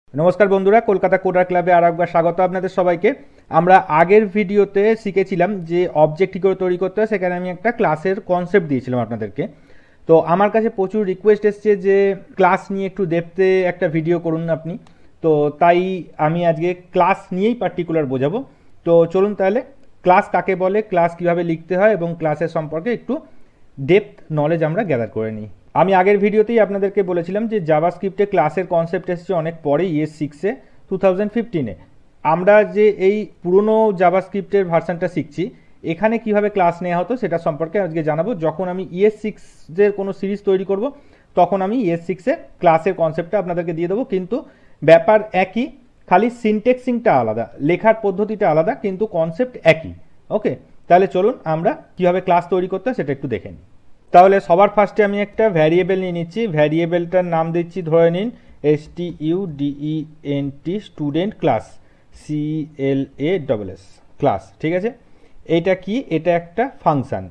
নমস্কার বন্ধুরা, কলকাতা কোডার ক্লাবে আর একবার স্বাগত আপনাদের সবাইকে। আমরা আগের ভিডিওতে শিখেছিলাম যে অবজেক্ট কী করে তৈরি করতে হয়, সেখানে আমি একটা ক্লাসের কনসেপ্ট দিয়েছিলাম আপনাদেরকে। তো আমার কাছে প্রচুর রিকোয়েস্ট এসছে যে ক্লাস নিয়ে একটু ডেপথে একটা ভিডিও করুন আপনি। তো তাই আমি আজকে ক্লাস নিয়েই পার্টিকুলার বোঝাবো। তো চলুন তাহলে ক্লাস কাকে বলে, ক্লাস কীভাবে লিখতে হয় এবং ক্লাসের সম্পর্কে একটু ডেপথ নলেজ আমরা গ্যাদার করে নিই। আমি আগের ভিডিওতেই আপনাদেরকে বলেছিলাম যে জাভাস্ক্রিপ্টে ক্লাসের কনসেপ্ট এসেছে অনেক পরে, ES6-এ 2015-এ। আমরা যে এই পুরনো জাভাস্ক্রিপ্টের ভার্সানটা শিখছি, এখানে কিভাবে ক্লাস নেওয়া হতো সেটা সম্পর্কে আজকে জানাবো। যখন আমি ES6-এর কোনো সিরিজ তৈরি করব তখন আমি ES6-এ ক্লাসের কনসেপ্টটা আপনাদেরকে দিয়ে দেবো, কিন্তু ব্যাপার একই, খালি সিনটেক্সিংটা আলাদা, লেখার পদ্ধতিটা আলাদা, কিন্তু কনসেপ্ট একই। ওকে, তাহলে চলুন আমরা কিভাবে ক্লাস তৈরি করতে হয় সেটা একটু দেখে নিই। তাহলে সবার ফার্স্টে আমি একটা ভ্যারিয়েবল নিয়ে নিচ্ছি। ভ্যারিয়েবলটার নাম দিচ্ছি, ধরে নিন STUDENT student class, CLASS class. ঠিক আছে, এইটা কি? এটা একটা ফাংশান,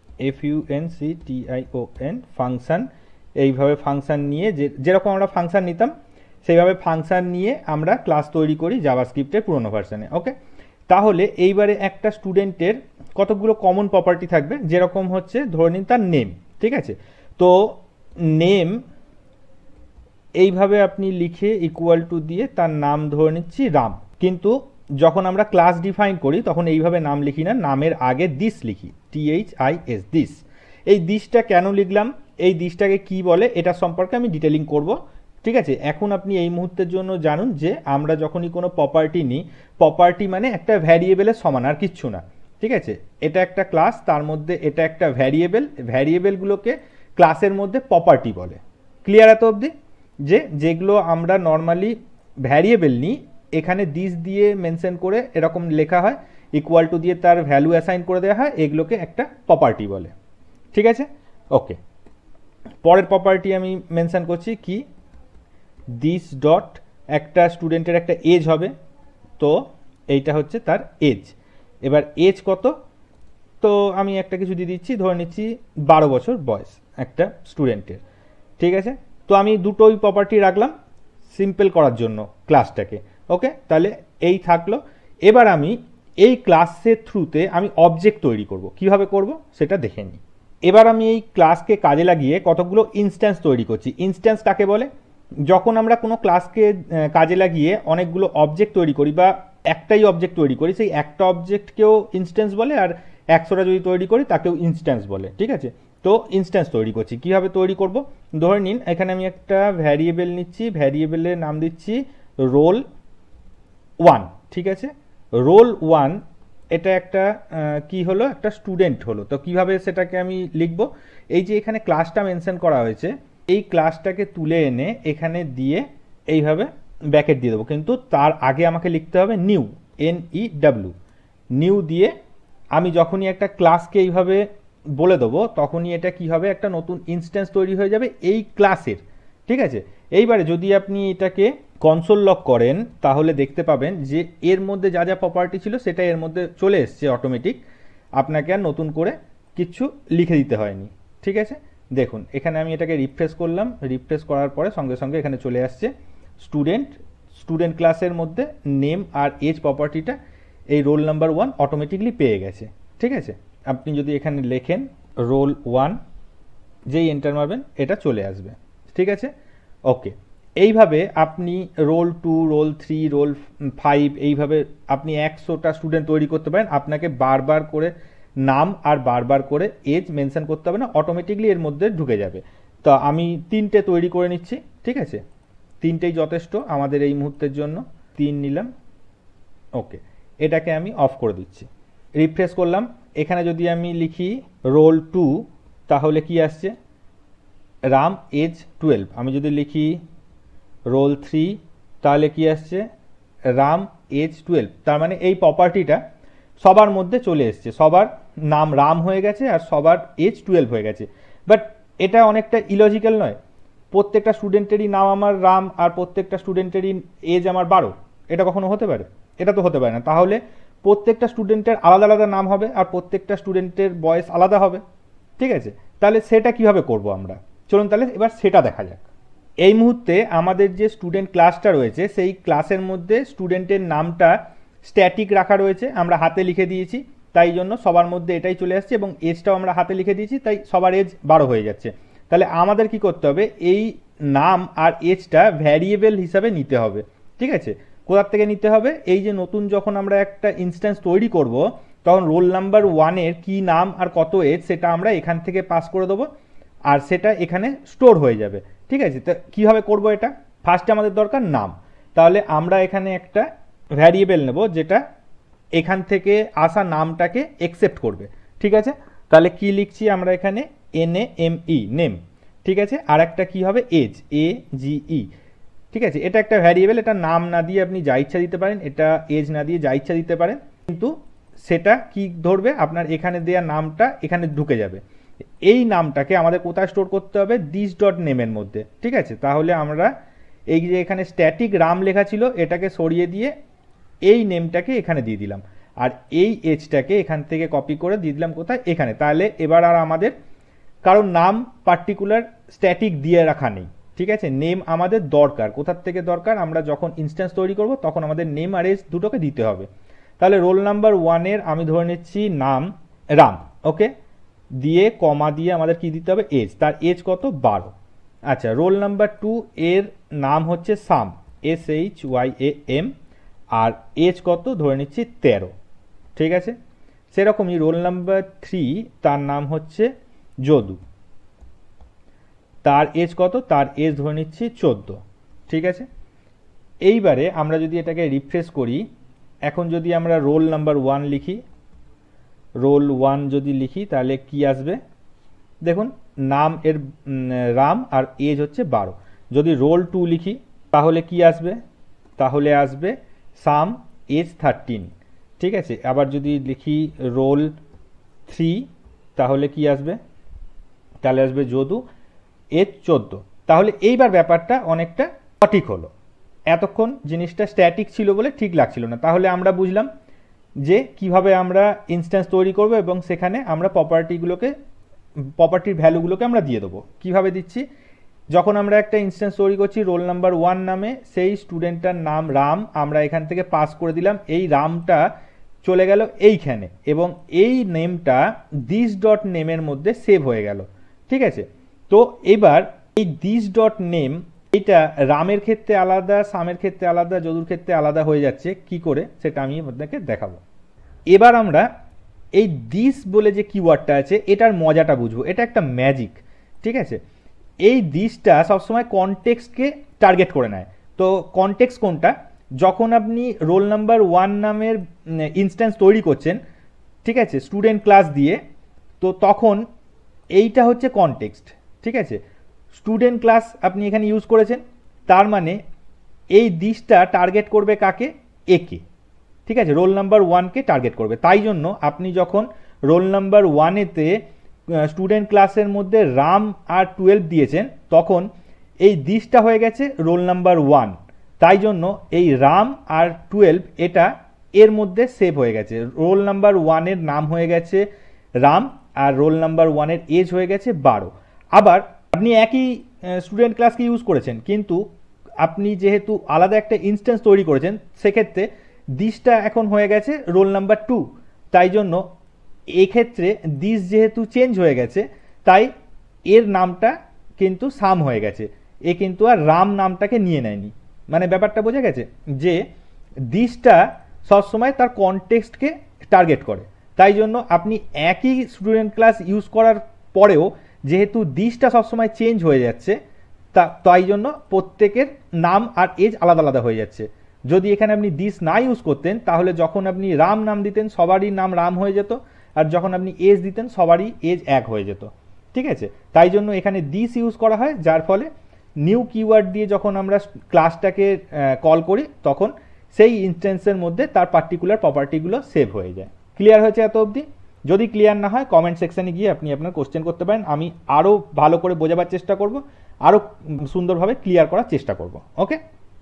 FUNCTION ফাংশান। এইভাবে ফাংশান নিয়ে যেরকম আমরা ফাংশান নিতাম সেইভাবে ফাংশান নিয়ে আমরা ক্লাস তৈরি করি জাভাস্ক্রিপ্টের পুরোনো ভার্সানে। ওকে, তাহলে এইবারে একটা স্টুডেন্টের কতগুলো কমন প্রপার্টি থাকবে, যেরকম হচ্ছে ধরে নিন তার নেম। ঠিক আছে, তো নেম এইভাবে আপনি লিখে ইকুয়াল টু দিয়ে তার নাম ধরে নিচ্ছি রাম। কিন্তু যখন আমরা ক্লাস ডিফাইন করি তখন এইভাবে নাম লিখি না, নামের আগে দিস লিখি, THIS, দিস। এই দিসটা কেন লিখলাম, এই দিসটাকে কি বলে, এটা সম্পর্কে আমি ডিটেলিং করব। ঠিক আছে, এখন আপনি এই মুহূর্তের জন্য জানুন যে আমরা যখনই কোনো প্রপার্টি নিই, প্রপার্টি মানে একটা ভ্যারিয়েবলের সমান, আর কিচ্ছু না। ঠিক আছে, এটা একটা ক্লাস, তার মধ্যে এটা একটা ভ্যারিয়েবল, ভ্যারিয়েবলগুলোকে ক্লাসের মধ্যে প্রপার্টি বলে। ক্লিয়ার এত অবধি? যে যেগুলো আমরা নর্মালি ভ্যারিয়েবল নিই, এখানে দিস দিয়ে মেনশন করে এরকম লেখা হয়, ইকুয়াল টু দিয়ে তার ভ্যালু অ্যাসাইন করে দেওয়া হয়, এগুলোকে একটা প্রপার্টি বলে। ঠিক আছে, ওকে। পরের প্রপার্টি আমি মেনশন করছি কি, দিস ডট একটা স্টুডেন্টের একটা এজ হবে, তো এইটা হচ্ছে তার এজ। এবার এজ কত, তো আমি একটা কিছু দিয়ে দিচ্ছি, ধরে নিচ্ছি 12 বছর বয়স একটা স্টুডেন্টের। ঠিক আছে, তো আমি দুটোই প্রপার্টি রাখলাম সিম্পল করার জন্য ক্লাসটাকে। ওকে, তাহলে এই থাকলো। এবার আমি এই ক্লাসের থ্রুতে আমি অবজেক্ট তৈরি করব, কিভাবে করব সেটা দেখে নিই। এবার আমি এই ক্লাসকে কাজে লাগিয়ে কতগুলো ইনস্ট্যান্স তৈরি করছি। ইনস্ট্যান্স কাকে বলে, যখন আমরা কোনো ক্লাসকে কাজে লাগিয়ে অনেকগুলো অবজেক্ট তৈরি করি বা একটাই অবজেক্ট তৈরি করি, সেই একটা অবজেক্টকেও ইনস্ট্যান্স বলে, আর 100টা যদি তৈরি করি তাকেও ইনস্ট্যান্স বলে। ঠিক আছে, তো ইনস্ট্যান্স তৈরি করছি, কিভাবে তৈরি করব, ধরে নিন এখানে আমি একটা ভ্যারিয়েবল নিচ্ছি, ভ্যারিয়েবলের নাম দিচ্ছি roll1। ঠিক আছে, roll1 এটা একটা কি হলো, একটা স্টুডেন্ট হলো। তো কিভাবে সেটাকে আমি লিখব, এই যে এখানে ক্লাসটা মেনশন করা হয়েছে, এই ক্লাসটাকে তুলে এনে এখানে দিয়ে এইভাবে ব্র্যাকেট দিয়ে দেবো, কিন্তু তার আগে আমাকে লিখতে হবে নিউ, NEW, নিউ দিয়ে আমি যখনই একটা ক্লাসকে এইভাবে বলে দেবো তখনই এটা কি হবে, একটা নতুন ইনস্ট্যান্স তৈরি হয়ে যাবে এই ক্লাসের। ঠিক আছে, এইবারে যদি আপনি এটাকে কনসোল লক করেন তাহলে দেখতে পাবেন যে এর মধ্যে যা যা প্রপার্টি ছিল সেটা এর মধ্যে চলে এসছে অটোমেটিক, আপনাকে আর নতুন করে কিছু লিখে দিতে হয়নি। ঠিক আছে, দেখুন এখানে আমি এটাকে রিফ্রেশ করলাম, রিফ্রেশ করার পরে সঙ্গে সঙ্গে এখানে চলে আসছে স্টুডেন্ট ক্লাসের মধ্যে নেম আর এজ প্রপার্টিটা এই রোল নাম্বার 1 অটোমেটিকলি পেয়ে গেছে। ঠিক আছে, আপনি যদি এখানে লেখেন roll1, যেই এন্টার মারবেন এটা চলে আসবে। ঠিক আছে, ওকে। এইভাবে আপনি roll2, roll3, roll5 এইভাবে আপনি 100টা স্টুডেন্ট তৈরি করতে পারেন। আপনাকে বারবার করে নাম আর বারবার করে এজ মেনশন করতে হবে না, অটোমেটিকলি এর মধ্যে ঢুকে যাবে। তো আমি 3টে তৈরি করে নিচ্ছি। ঠিক আছে, 3টেই যথেষ্ট আমাদের এই মুহূর্তের জন্য, 3 নিলাম। ওকে, এটাকে আমি অফ করে দিচ্ছি, রিফ্রেশ করলাম। এখানে যদি আমি লিখি roll2 তাহলে কি আসছে, রাম এজ 12। আমি যদি লিখি roll3 তাহলে কি আসছে, রাম এজ 12। তার মানে এই প্রপার্টিটা সবার মধ্যে চলে এসছে, সবার নাম রাম হয়ে গেছে আর সবার এজ 12 হয়ে গেছে। বাট এটা অনেকটা ইলজিক্যাল নয়, প্রত্যেকটা স্টুডেন্টেরই নাম আমার রাম আর প্রত্যেকটা স্টুডেন্টেরই এজ আমার 12, এটা কখনো হতে পারে? এটা তো হতে পারে না। তাহলে প্রত্যেকটা স্টুডেন্টের আলাদা আলাদা নাম হবে আর প্রত্যেকটা স্টুডেন্টের বয়স আলাদা হবে। ঠিক আছে, তাহলে সেটা কিভাবে করব আমরা, চলুন তাহলে এবার সেটা দেখা যাক। এই মুহূর্তে আমাদের যে স্টুডেন্ট ক্লাসটা রয়েছে সেই ক্লাসের মধ্যে স্টুডেন্টের নামটা স্ট্যাটিক রাখা রয়েছে, আমরা হাতে লিখে দিয়েছি, তাই জন্য সবার মধ্যে এটাই চলে আসছে, এবং এজটাও আমরা হাতে লিখে দিয়েছি, তাই সবার এজ 12 হয়ে যাচ্ছে। তাহলে আমাদের কি করতে হবে, এই নাম আর এজটা ভ্যারিয়েবল হিসাবে নিতে হবে। ঠিক আছে, কোথার থেকে নিতে হবে, এই যে নতুন যখন আমরা একটা ইনস্ট্যান্স তৈরি করব তখন রোল নাম্বার 1-এর কী নাম আর কত এজ সেটা আমরা এখান থেকে পাস করে দেবো, আর সেটা এখানে স্টোর হয়ে যাবে। ঠিক আছে, তো কীভাবে করব এটা, ফার্স্টে আমাদের দরকার নাম। তাহলে আমরা এখানে একটা ভ্যারিয়েবল নেব যেটা এখান থেকে আসা নামটাকে অ্যাকসেপ্ট করবে। ঠিক আছে, তাহলে কি লিখছি আমরা এখানে, NAME, নেম। ঠিক আছে, আর একটা কী হবে, এজ, AGE। ঠিক আছে, এটা একটা ভ্যারিয়েবল, এটা নাম না দিয়ে আপনি যা ইচ্ছা দিতে পারেন, এটা এজ না দিয়ে যা ইচ্ছা দিতে পারেন, কিন্তু সেটা কি ধরবে, আপনার এখানে দেওয়া নামটা এখানে ঢুকে যাবে। এই নামটাকে আমাদের কোথায় স্টোর করতে হবে, দিস ডট নেমের মধ্যে। ঠিক আছে, তাহলে আমরা এই যে এখানে স্ট্যাটিক রাম লেখা ছিল এটাকে সরিয়ে দিয়ে এই নেমটাকে এখানে দিয়ে দিলাম, আর এই এজটাকে এখান থেকে কপি করে দিয়ে দিলাম কোথায়, এখানে। তাহলে এবার আর আমাদের কারণ নাম পার্টিকুলার স্ট্যাটিক দিয়ে রাখা নেই। ঠিক আছে, নেম আমাদের দরকার, কোথার থেকে দরকার, আমরা যখন ইনস্ট্যান্স তৈরি করব তখন আমাদের নেম আর এজ দুটোকে দিতে হবে। তাহলে রোল নাম্বার 1-এর আমি ধরে নিচ্ছি নাম রাম, ওকে, দিয়ে কমা দিয়ে আমাদের কি দিতে হবে, এজ, তার এজ কত, 12। আচ্ছা, রোল নাম্বার 2 এর নাম হচ্ছে সাম, SHYAM, আর এজ কত ধরে নিচ্ছি 13। ঠিক আছে, সেরকমই রোল নাম্বার 3 তার নাম হচ্ছে যদু, তার এজ কত, তার এজ ধরে নিচ্ছি 14। ঠিক আছে, এইবারে আমরা যদি এটাকে রিফ্রেশ করি, এখন যদি আমরা রোল নাম্বার 1 লিখি, রোল 1 যদি লিখি তাহলে কি আসবে, দেখুন নাম এর রাম আর এজ হচ্ছে 12। যদি রোল 2 লিখি তাহলে কি আসবে, তাহলে আসবে সাম, এজ 13। ঠিক আছে, আবার যদি লিখি রোল 3 তাহলে কি আসবে, তাহলে আসবে যদু, এজ 14। তাহলে এইবার ব্যাপারটা অনেকটা সঠিক হলো, এতক্ষণ জিনিসটা স্ট্যাটিক ছিল বলে ঠিক লাগছিল না। তাহলে আমরা বুঝলাম যে কিভাবে আমরা ইনস্ট্যান্স তৈরি করব এবং সেখানে আমরা প্রপার্টির ভ্যালুগুলোকে আমরা দিয়ে দেবো। কিভাবে দিচ্ছি, যখন আমরা একটা ইনস্ট্যান্স তৈরি করছি রোল নাম্বার 1 নামে, সেই স্টুডেন্টটার নাম রাম আমরা এখান থেকে পাস করে দিলাম, এই রামটা চলে গেল এইখানে, এবং এই নেমটা দিস ডট নেমের মধ্যে সেভ হয়ে গেল। ঠিক আছে, তো এবার এই দিস ডট নেম এটা রামের ক্ষেত্রে আলাদা, সামের ক্ষেত্রে আলাদা, যদুর ক্ষেত্রে আলাদা হয়ে যাচ্ছে, কি করে সেটা আমি আপনাকে দেখাবো। এবার আমরা এই দিস বলে যে কিওয়ার্ডটা আছে এটার মজাটা বুঝবো, এটা একটা ম্যাজিক। ঠিক আছে, এই দিসটা সবসময় কনটেক্সটকে টার্গেট করে নেয়। তো কনটেক্সট কোনটা, যখন আপনি রোল নাম্বার 1 নামের ইনস্ট্যান্স তৈরি করছেন, ঠিক আছে, স্টুডেন্ট ক্লাস দিয়ে, তো তখন এইটা হচ্ছে কনটেক্সট। ঠিক আছে, স্টুডেন্ট ক্লাস আপনি এখানে ইউজ করেছেন, তার মানে এই দিসটা টার্গেট করবে কাকে, একে। ঠিক আছে, রোল নাম্বার 1-কে টার্গেট করবে, তাই জন্য আপনি যখন রোল নাম্বার 1-এতে স্টুডেন্ট ক্লাসের মধ্যে রাম আর 12 দিয়েছেন, তখন এই দিসটা হয়ে গেছে রোল নাম্বার 1, তাই জন্য এই রাম আর 12 এটা এর মধ্যে সেভ হয়ে গেছে। রোল নাম্বার 1-এর নাম হয়ে গেছে রাম, আর রোল নাম্বার 1-এর এজ হয়ে গেছে 12। আবার আপনি একই স্টুডেন্ট ক্লাসকে ইউজ করেছেন, কিন্তু আপনি যেহেতু আলাদা একটা ইনস্ট্যান্স তৈরি করেছেন, সেক্ষেত্রে দিসটা এখন হয়ে গেছে রোল নাম্বার 2, তাই জন্য এক্ষেত্রে দিস যেহেতু চেঞ্জ হয়ে গেছে, তাই এর নামটা কিন্তু সাম হয়ে গেছে, এ কিন্তু আর রাম নামটাকে নিয়ে নেয়নি। মানে ব্যাপারটা বোঝা গেছে যে দিসটা সবসময় তার কনটেক্সটকে টার্গেট করে, তাই জন্য আপনি একই স্টুডেন্ট ক্লাস ইউজ করার পরেও যেহেতু দিসটা সবসময় চেঞ্জ হয়ে যাচ্ছে, তাই জন্য প্রত্যেকের নাম আর এজ আলাদা আলাদা হয়ে যাচ্ছে। যদি এখানে আপনি দিস না ইউজ করতেন, তাহলে যখন আপনি রাম নাম দিতেন সবারই নাম রাম হয়ে যেত, আর যখন আপনি এজ দিতেন সবারই এজ 1 হয়ে যেত। ঠিক আছে, তাই জন্য এখানে দিস ইউজ করা হয়, যার ফলে নিউ কিওয়ার্ড দিয়ে যখন আমরা ক্লাসটাকে কল করি তখন সেই ইনস্ট্যান্সের মধ্যে তার পার্টিকুলার প্রপার্টিগুলো সেভ হয়ে যায়। ক্লিয়ার হয়েছে এত অবধি? যদি ক্লিয়ার না হয় কমেন্ট সেকশানে গিয়ে আপনি আপনার কোশ্চেন করতে পারেন, আমি আরও ভালো করে বোঝাবার চেষ্টা করব, আরও সুন্দরভাবে ক্লিয়ার করার চেষ্টা করব। ওকে,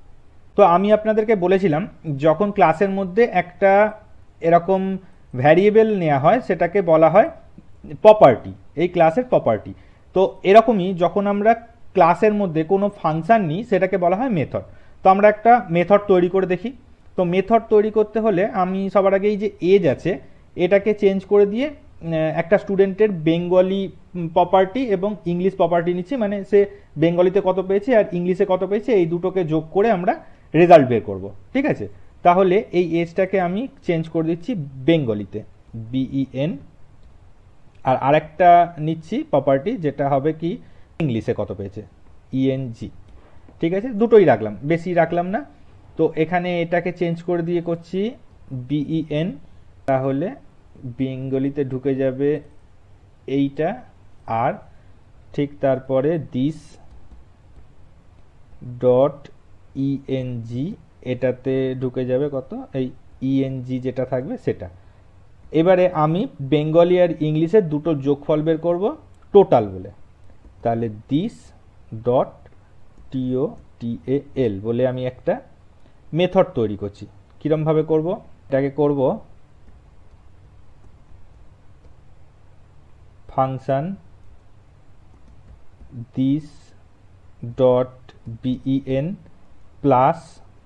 তো আমি আপনাদেরকে বলেছিলাম যখন ক্লাসের মধ্যে একটা এরকম ভ্যারিয়েবল নেওয়া হয় সেটাকে বলা হয় প্রপার্টি, এই ক্লাসের প্রপার্টি। তো এরকমই যখন আমরা ক্লাসের মধ্যে কোনো ফাংশন নিই সেটাকে বলা হয় মেথড। তো আমরা একটা মেথড তৈরি করে দেখি। তো মেথড তৈরি করতে হলে আমি সবার আগে এই যে এজ আছে এটাকে চেঞ্জ করে দিয়ে একটা স্টুডেন্টের বেঙ্গলি প্রপার্টি এবং ইংলিশ প্রপার্টি নিচ্ছি, মানে সে বেঙ্গলিতে কত পেয়েছে আর ইংলিশে কত পেয়েছে এই দুটোকে যোগ করে আমরা রেজাল্ট বের করব। ঠিক আছে, তাহলে এই এজটাকে আমি চেঞ্জ করে দিচ্ছি বেঙ্গলিতে, BEN, আর আরেকটা নিচ্ছি প্রপার্টি যেটা হবে কি ইংলিশে কত পেয়েছে, ENG। ঠিক আছে, দুটোই রাখলাম, বেশি রাখলাম না। তো এখানে এটাকে চেঞ্জ করে দিয়ে করছি BEN, তাহলে বেঙ্গলিতে ঢুকে যাবে এইটা, আর ঠিক তারপরে দিস ডট ENG এটাতে ঢুকে যাবে কত, এই ENG যেটা থাকবে সেটা। এবারে আমি বেঙ্গলি আর ইংলিশের দুটো যোগফল বের করব টোটাল বলে, তাহলে দিস ডট TOTAL বলে আমি একটা মেথড তৈরি করছি। কীরমভাবে করব, এটাকে করব function this dot BEN plus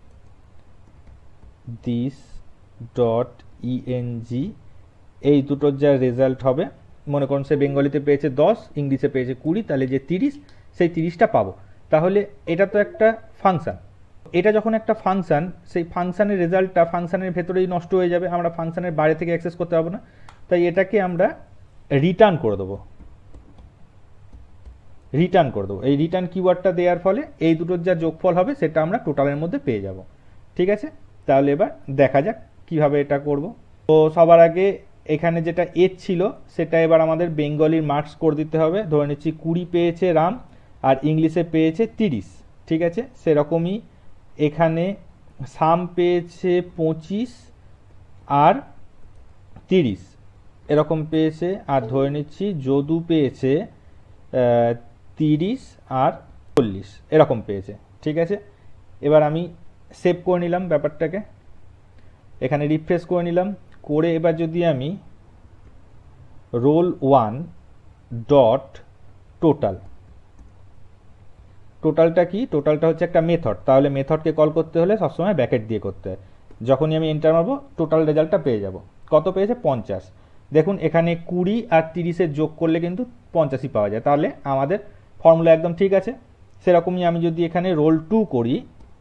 this dot ENG, এই দুটোর যা রেজাল্ট হবে, মনে করুন সে বেঙ্গলিতে পেয়েছে 10, ইংলিশে পেয়েছে 20, তাহলে যে 30 সেই 30টা পাবো। তাহলে এটা তো একটা ফাংশন, এটা যখন একটা ফাংশন, সেই ফাংশনের রেজাল্টটা ফাংশনের ভেতরেই নষ্ট হয়ে যাবে, আমরা ফাংশনের বাইরে থেকে অ্যাক্সেস করতে পারবো না। তাই এটাকে আমরা রিটার্ন করে দেবো, এই রিটার্ন কিওয়ার্ডটা দেওয়ার ফলে এই দুটোর যা যোগফল হবে সেটা আমরা টোটালের মধ্যে পেয়ে যাব। ঠিক আছে, তাহলে এবার দেখা যাক কিভাবে এটা করব। তো সবার আগে এখানে যেটা এজ ছিল সেটা এবার আমাদের বেঙ্গলির মার্কস করে দিতে হবে। ধরে নিচ্ছি 20 পেয়েছে রাম আর ইংলিশে পেয়েছে 30। ঠিক আছে, সেরকমই এখানে সাম পেয়েছে 25 আর 30 এরকম পেয়েছে, আর ধরে নিচ্ছি যদু পেয়েছে 30 আর 40 এরকম পেয়েছে। ঠিক আছে, এবার আমি সেভ করে নিলাম ব্যাপারটাকে, এখানে রিফ্রেশ করে নিলাম, করে এবার যদি আমি roll1 ডট টোটাল, টোটালটা কি, টোটালটা হচ্ছে একটা মেথড, তাহলে মেথডকে কল করতে হলে সবসময় ব্র্যাকেট দিয়ে করতে হয়। যখনই আমি এন্টার মারবো টোটাল রেজাল্টটা পেয়ে যাব। কত পেয়েছে, 50। দেখুন এখানে 20 আর 30-এর যোগ করলে কিন্তু 85 পাওয়া যায়, তাহলে আমাদের ফর্মুলা একদম ঠিক আছে। সেরকমই আমি যদি এখানে roll2 করি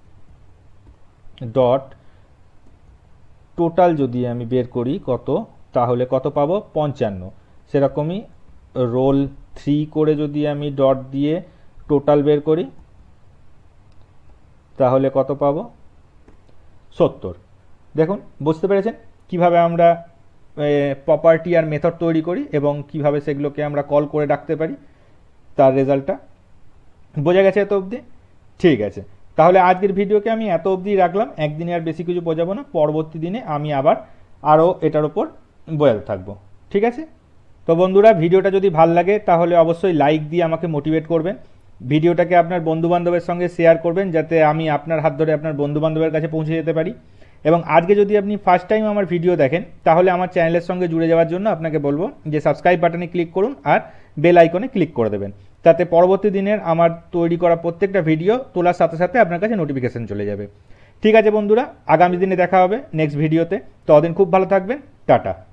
ডট টোটাল, যদি আমি বের করি কত, তাহলে কত পাবো, 55। সেরকমই roll3 করে যদি আমি ডট দিয়ে টোটাল বের করি তাহলে কত পাবো, 70। দেখুন বুঝতে পেরেছেন কিভাবে আমরা প্রপার্টি আর মেথড তৈরি করি এবং কিভাবে সেগুলোকে আমরা কল করে ডাকতে পারি, তার রেজাল্টটা বোঝা গেছে এত অবধি? ঠিক আছে, তাহলে আজকের ভিডিওকে আমি এত অবধি রাখলাম, একদিনে আর বেশি কিছু বোঝাবো না, পরবর্তী দিনে আমি আরও এটার উপর বোঝাতে থাকবো। ঠিক আছে, তো বন্ধুরা ভিডিওটা যদি ভাল লাগে তাহলে অবশ্যই লাইক দিয়ে আমাকে মোটিভেট করবেন, ভিডিওটাকে আপনার বন্ধুবান্ধবের সঙ্গে শেয়ার করবেন যাতে আমি আপনার হাত ধরে আপনার বন্ধুবান্ধবের কাছে পৌঁছে যেতে পারি। এবং আজকে যদি আপনি ফার্স্ট টাইম আমার ভিডিও দেখেন তাহলে আমার চ্যানেলের সঙ্গে জুড়ে যাওয়ার জন্য আপনাকে বলবো যে সাবস্ক্রাইব বাটনে ক্লিক করুন আর বেল আইকনে ক্লিক করে দেবেন, তাতে পরবর্তী দিনের আমার তৈরি করা প্রত্যেকটা ভিডিও তোলার সাথে সাথে আপনার কাছে নোটিফিকেশন চলে যাবে। ঠিক আছে বন্ধুরা, আগামী দিনে দেখা হবে নেক্সট ভিডিওতে, ততদিন খুব ভালো থাকবেন, টাটা।